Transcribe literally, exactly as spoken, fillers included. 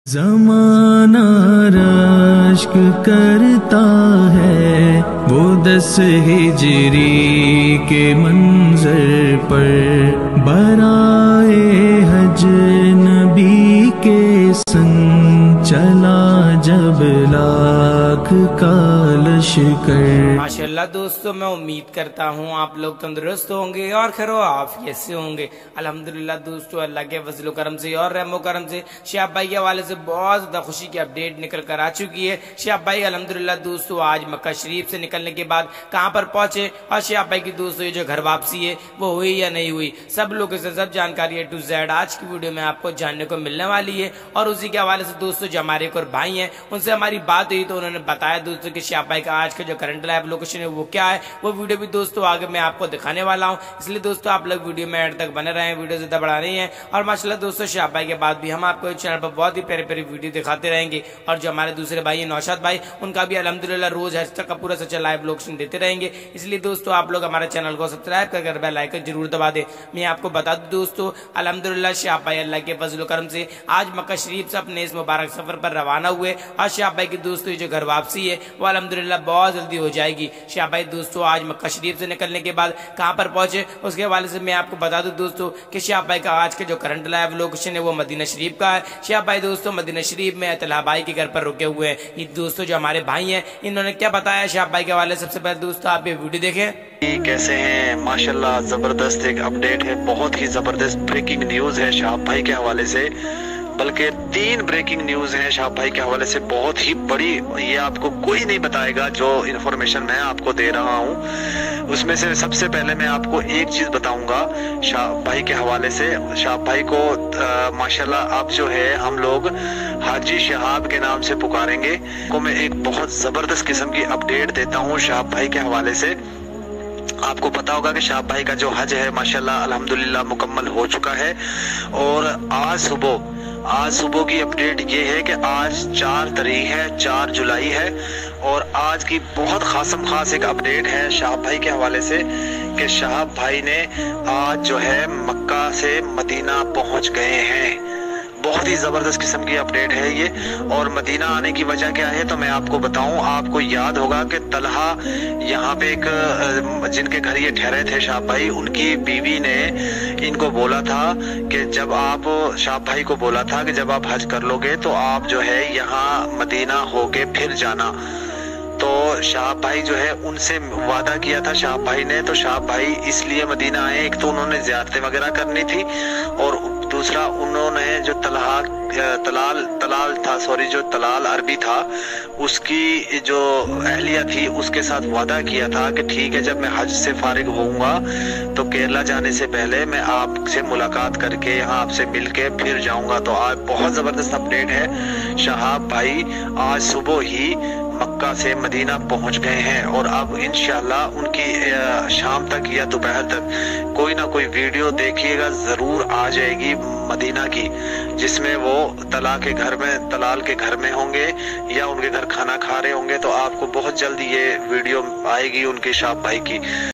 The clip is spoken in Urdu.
زمانہ رشک کرتا ہے وہ دس ہجری کے منظر پر، برائے حج نبی کے سنگ چلا جب لاکھ کا لشکر۔ ماشاءاللہ دوستو، میں امید کرتا ہوں آپ لوگ تندرست ہوں گے اور خیر و عافیت سے ہوں گے۔ الحمدللہ دوستو، اللہ کے فضل و کرم سے اور رحم و کرم سے شہاب بھائی کے حوالے سے بہت زیادہ خوشی کی اپڈیٹ نکل کر آ چکی ہے۔ شہاب بھائی الحمدللہ دوستو آج مکہ شریف سے نکلنے کے بعد کہاں پر پہنچے اور شہاب بھائی کی دوستو یہ جو گھر واپسی ہے وہ ہوئی یا نہیں ہوئی، سب لوگوں سے سب جانکاری ہے ٹو زیڈ آج کی ویڈیو میں آپ کو جاننے کو ملنے والی ہے۔ اور اسی کے حوالے سے دوستو جو ہمارے ایک اور بھائی ہیں ان سے ہماری بات ہوئی تو انہوں نے بتایا دوستو کہ شہاب بھائی کا آج کا جو کرنٹ لائیو لوکیشن ہے وہ کیا ہے، وہ ویڈیو بھی دوستو آگے میں آپ کو دکھانے والا ہوں، اس لیے دوستو آپ لوگ ویڈیو میں ایڈ تک بنے رہے ہیں، ویڈیو زیادہ بڑھا رہی ہیں۔ اور ماشاءاللہ دوستو شہاب بھائی کے بعد بھی ہم آپ کو چینل پر بہت ہی پیارے پیارے ویڈیو دکھاتے رہیں گے، اور جو ہمارے دوسرے بھائی ہیں نوشاد بھائی ان کا بھی الحمدللہ روز حج تک کا پورا سچا لائیو لوکیشن دیتے رہیں گے، اس لیے دوستو آپ لوگ ہمارے چینل کو سبسکرائب کر کر بیل آئیکن ضرور دبا دیں۔ میں آپ کو بتا دوں دوستو الحمدللہ شہاب بھائی اللہ کے فضل و کرم سے آج مکہ شریف سے اپنے اس مبارک سفر پر روانہ ہوئے، اور شہاب بھائی کی دوستو جو گھر واپسی ہے وہ الحمدللہ بہت جلدی ہو جائے گی۔ شہاب بھائی دوستو آج مکہ شریف سے نکلنے کے بعد کہاں پر پہنچے اس کے حوالے سے میں آپ کو بتا دوں دوستو کہ شہاب بھائی کا آج کا جو کرنٹ لائیو لوکیشن ہے وہ مدینہ شریف کا ہے۔ شہاب بھائی دوستو مدینہ شریف میں طلحہ بھائی کے گھر پر رکے ہوئے ہیں۔ یہ دوستو جو ہمارے بھائی ہیں انہوں نے کیا بتایا شہاب بھائی کے حوالے سے، سب سے پہلے دوستو آپ یہ ویڈیو دیکھیں۔ کیسے ہیں؟ ماشاءاللہ زبردست ایک اپڈیٹ ہے، بہت ہی زبردست بریکنگ نیوز ہے شہاب بھائی کے حوالے سے، بلکہ تین بریکنگ نیوز ہیں شہاب بھائی کے حوالے سے، بہت ہی بڑی، یہ آپ کو کوئی نہیں بتائے گا جو انفارمیشن میں آپ کو دے رہا ہوں۔ اس میں سے سب سے پہلے میں آپ کو ایک چیز بتاؤں گا شہاب بھائی کے حوالے سے۔ شہاب بھائی کو ماشاءاللہ اب جو ہے ہم لوگ حاجی شہاب کے نام سے پکاریں گے۔ کو میں ایک بہت زبردست قسم کی اپڈیٹ دیتا ہوں شہاب بھائی کے حوالے سے۔ آپ کو پتا ہوگا کہ شہاب بھائی کا جو حج ہے ماشاءاللہ الحمدللہ مکمل ہو چکا ہے، اور آج صبح آج صبح کی اپڈیٹ یہ ہے کہ آج چار تاریخ ہے، چار جولائی ہے، اور آج کی بہت خاصم خاص ایک اپڈیٹ ہے شہاب بھائی کے حوالے سے کہ شہاب بھائی نے آج جو ہے مکہ سے مدینہ پہنچ گئے ہیں۔ بہت ہی زبردست قسم کی اپڈیٹ ہے یہ، اور مدینہ آنے کی وجہ کیا ہے تو میں آپ کو بتاؤں۔ آپ کو یاد ہوگا کہ طلحہ یہاں پہ ایک جن کے گھر یہ ٹھہرے تھے شہاب بھائی، ان کی بیوی نے ان کو بولا تھا کہ جب آپ شہاب بھائی کو بولا تھا کہ جب آپ حج کر لو گے تو آپ جو ہے یہاں مدینہ ہو کے پھر جانا۔ تو شہاب بھائی جو ہے ان سے وعدہ کیا تھا شہاب بھائی نے، تو شہاب بھائی اس لیے مدینہ آئے، ایک تو انہوں نے زیارتیں وغیرہ کرنی تھی، اور دوسرا انہوں نے جو طلحہ طلال طلال تھا سوری جو طلال عربی تھا اس کی جو اہلیہ تھی اس کے ساتھ وعدہ کیا تھا کہ ٹھیک ہے جب میں حج سے فارغ ہوں گا تو کیرلا جانے سے پہلے میں آپ سے ملاقات کر کے یہاں آپ سے مل کے پھر جاؤں گا۔ تو آج بہت زبردست اپڈیٹ ہے، شہاب بھائی آج صبح ہی مکہ سے مدینہ پہنچ گئے ہیں، اور اب انشاءاللہ ان کی شام تک یا دوپہر تک کوئی نہ کوئی ویڈیو دیکھیے گا ضرور آ جائے گی مدینہ کی، جس میں وہ طلحہ کے گھر میں طلال کے گھر میں ہوں گے یا ان کے گھر کھانا کھا رہے ہوں گے، تو آپ کو بہت جلد یہ ویڈیو آئے گی ان کے شہاب بھائی کی۔